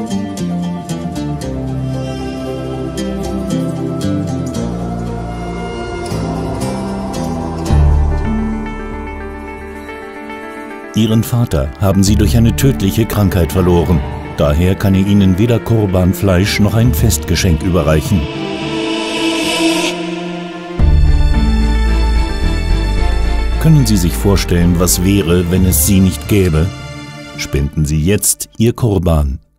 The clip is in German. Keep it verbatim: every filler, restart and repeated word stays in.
Ihren Vater haben sie durch eine tödliche Krankheit verloren. Daher kann er ihnen weder Kurbanfleisch noch ein Festgeschenk überreichen. Können Sie sich vorstellen, was wäre, wenn es sie nicht gäbe? Spenden Sie jetzt Ihr Kurban.